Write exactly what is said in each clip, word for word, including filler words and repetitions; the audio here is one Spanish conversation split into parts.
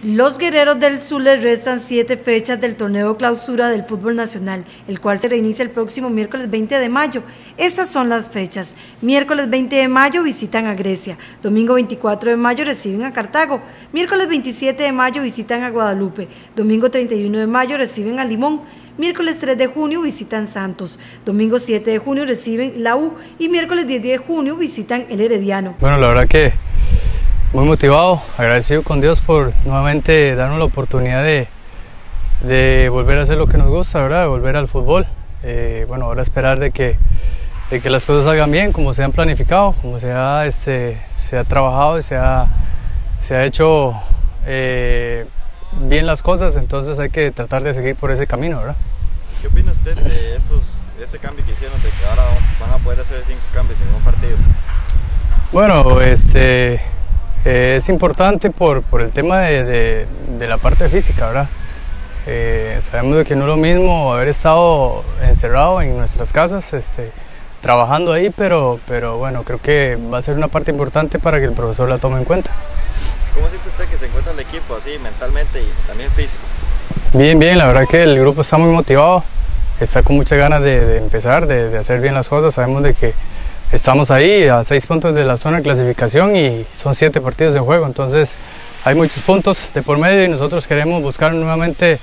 Los guerreros del Zulia restan siete fechas del torneo clausura del fútbol nacional, el cual se reinicia el próximo miércoles veinte de mayo. Estas son las fechas: miércoles veinte de mayo visitan a Grecia, domingo veinticuatro de mayo reciben a Cartago, miércoles veintisiete de mayo visitan a Guadalupe, domingo treinta y uno de mayo reciben a Limón, miércoles tres de junio visitan Santos, domingo siete de junio reciben la U y miércoles diez de junio visitan el Herediano. Bueno, la verdad que muy motivado, agradecido con Dios por nuevamente darnos la oportunidad de, de volver a hacer lo que nos gusta, ¿verdad? De volver al fútbol. Eh, bueno, ahora esperar de que, de que las cosas salgan bien, como se han planificado, como se ha, este, se ha trabajado y se ha, se ha hecho eh, bien las cosas, entonces hay que tratar de seguir por ese camino, ¿verdad? ¿Qué opina usted de esos, este cambio que hicieron, de que ahora van a poder hacer cinco cambios en un partido? Bueno, este... Eh, es importante por, por el tema de, de, de la parte física, ¿verdad? Eh, sabemos de que no es lo mismo haber estado encerrado en nuestras casas, este, trabajando ahí, pero, pero bueno, creo que va a ser una parte importante para que el profesor la tome en cuenta. ¿Cómo siente usted que se encuentra el equipo así mentalmente y también físico? Bien, bien, la verdad que el grupo está muy motivado, está con muchas ganas de, de empezar, de, de hacer bien las cosas. Sabemos de que estamos ahí a seis puntos de la zona de clasificación y son siete partidos en juego, entonces hay muchos puntos de por medio y nosotros queremos buscar nuevamente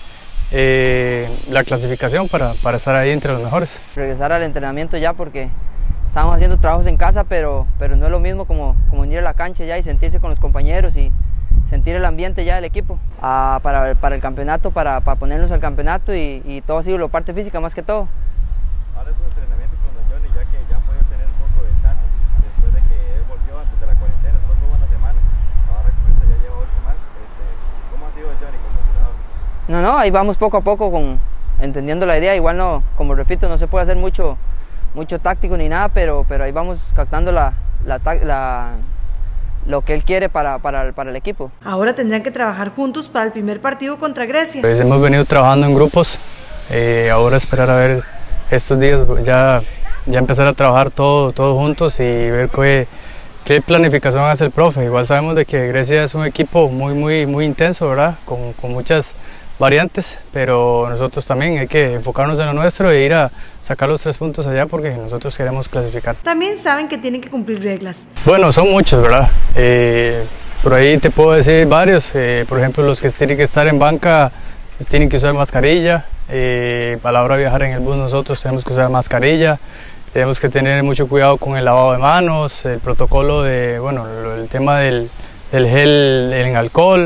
eh, la clasificación para, para estar ahí entre los mejores. Regresar al entrenamiento ya, porque estamos haciendo trabajos en casa, pero, pero no es lo mismo como, como ir a la cancha ya y sentirse con los compañeros y sentir el ambiente ya del equipo. Ah, para, para el campeonato, para, para ponernos al campeonato y, y todo ha sido la parte física más que todo. Ahora esos entrenamientos con Don Johnny, ya que ya han podido tener un poco de chance después de que él volvió antes de la cuarentena, solo tuvo una semana, ahora con esta ya lleva ocho más. Este, ¿Cómo ha sido Don Johnny como entrenador? No, no, ahí vamos poco a poco con, entendiendo la idea. Igual no, como repito, no se puede hacer mucho, mucho táctico ni nada, pero, pero ahí vamos captando la, la, la, lo que él quiere para, para, para el equipo. Ahora tendrán que trabajar juntos para el primer partido contra Grecia. Pues hemos venido trabajando en grupos, eh, ahora esperar a ver estos días, ya, ya empezar a trabajar todo, todos juntos y ver qué, qué planificación hace el profe. Igual sabemos de que Grecia es un equipo muy, muy, muy intenso, ¿verdad? Con, con muchas variantes, pero nosotros también hay que enfocarnos en lo nuestro e ir a sacar los tres puntos allá porque nosotros queremos clasificar. También saben que tienen que cumplir reglas. Bueno, son muchos, ¿verdad? Eh, por ahí te puedo decir varios, eh, por ejemplo los que tienen que estar en banca pues, tienen que usar mascarilla, eh, a la hora de viajar en el bus nosotros tenemos que usar mascarilla, tenemos que tener mucho cuidado con el lavado de manos, el protocolo de, bueno, el tema del, del gel en alcohol.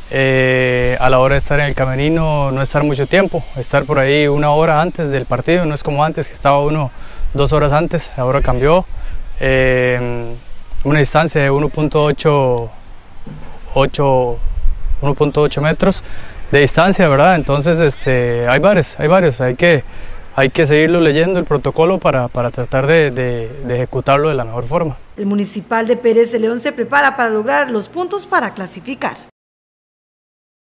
Eh, a la hora de estar en el camerino no estar mucho tiempo, estar por ahí una hora antes del partido, no es como antes que estaba uno dos horas antes, ahora cambió. Eh, una distancia de uno punto ocho metros de distancia, ¿verdad? Entonces este, hay varios, hay varios, hay que, hay que seguirlo leyendo el protocolo para, para tratar de, de, de ejecutarlo de la mejor forma. El Municipal de Pérez de León se prepara para lograr los puntos para clasificar.